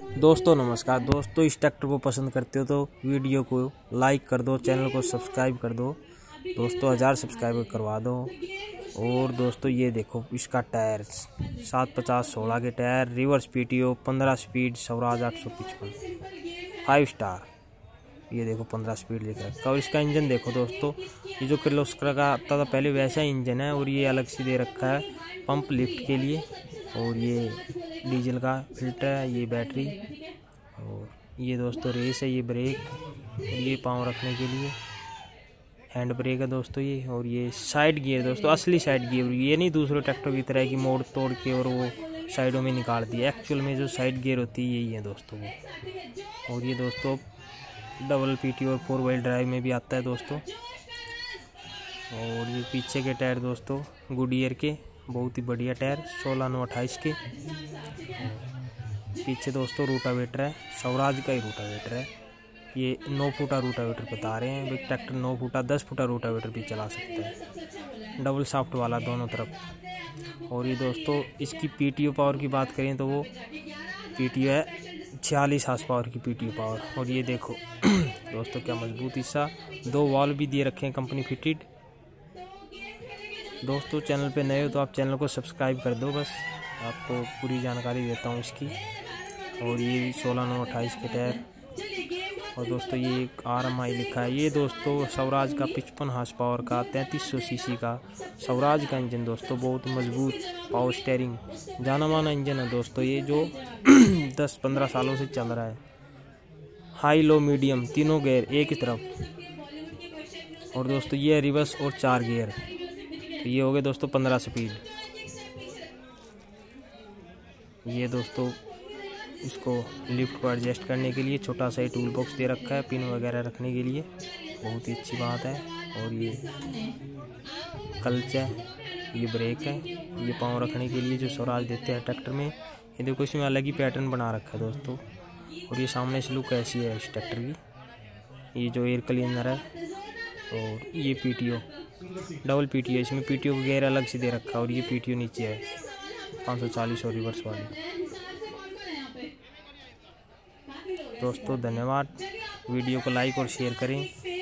दोस्तों नमस्कार। दोस्तों इस ट्रैक्टर को पसंद करते हो तो वीडियो को लाइक कर दो, चैनल को सब्सक्राइब कर दो दोस्तों, 1000 सब्सक्राइबर करवा दो। और दोस्तों ये देखो इसका टायर 750/16 के tyre, reverse PTO, 15 speed, Swaraj 855, 5 star. ये देखो 15 स्पीड लिख रखा है। और इसका इंजन देखो दोस्तों, ये जो किर्लोस्कर का आता था पहले वैसा इंजन है, और ये अलग से दे रखा है पंप लिफ्ट के लिए। और ये डीजल का फिल्टर है, ये बैटरी, और ये दोस्तों रेस है, ये ब्रेक, और ये पाँव रखने के लिए हैंड ब्रेक है दोस्तों ये। और ये साइड गियर दोस्तों, असली साइड गियर, ये नहीं दूसरे ट्रैक्टर की तरह की मोड़ तोड़ के और वो साइडों में निकाल दिया। एक्चुअल में जो साइड गियर होती है यही है दोस्तों वो। और ये दोस्तों डबल पीटी और 4 व्हील ड्राइव में भी आता है दोस्तों। और ये पीछे के टायर दोस्तों गुडियर के, बहुत ही बढ़िया टायर, 16/9/28 के। पीछे दोस्तों रूटावेटर है, स्वराज का ही रूटावेटर है। ये 9 फुटा रूटावेटर बता रहे हैं भाई, ट्रैक्टर 9 फुटा 10 फुटा रूटावेटर भी चला सकता है, डबल शाफ्ट वाला दोनों तरफ। और ये दोस्तों इसकी पीटीओ पावर की बात करें तो वो पीटीओ है 46 हार्स पावर की पीटीओ पावर। और ये देखो दोस्तों क्या मजबूत हिस्सा, 2 वॉल भी दिए रखे हैं कंपनी फिटेड। दोस्तों चैनल पे नए हो तो आप चैनल को सब्सक्राइब कर दो, बस आपको पूरी जानकारी देता हूँ इसकी। और ये 16/9/28 के टायर। और दोस्तों ये एक RMI लिखा है। ये दोस्तों स्वराज का 55 हार्स पावर का 3300 सीसी का स्वराज का इंजन दोस्तों, बहुत मजबूत पावर स्टीयरिंग, जाना माना इंजन है दोस्तों ये, जो 10-15 सालों से चल रहा है। हाई लो मीडियम तीनों गियर एक ही तरफ। और दोस्तों ये रिवर्स और 4 गियर, तो ये हो गए दोस्तों 15 स्पीड। ये दोस्तों इसको लिफ्ट को एडजस्ट करने के लिए छोटा सा ही टूल बॉक्स दे रखा है, पिन वगैरह रखने के लिए, बहुत ही अच्छी बात है। और ये क्लच है, ये ब्रेक है, ये पाँव रखने के लिए जो स्वराज देते हैं ट्रैक्टर में। ये देखो इसमें अलग ही पैटर्न बना रखा है दोस्तों। और ये सामने से लुक ऐसी है इस ट्रैक्टर की। ये जो एयर क्लीनर है, और ये पीटीओ डबल पीटीओ, इसमें पीटीओ का गेयर अलग से दे रखा है। और ये पीटीओ नीचे है 540 और रिवर्स वाली। दोस्तों धन्यवाद, वीडियो को लाइक और शेयर करें।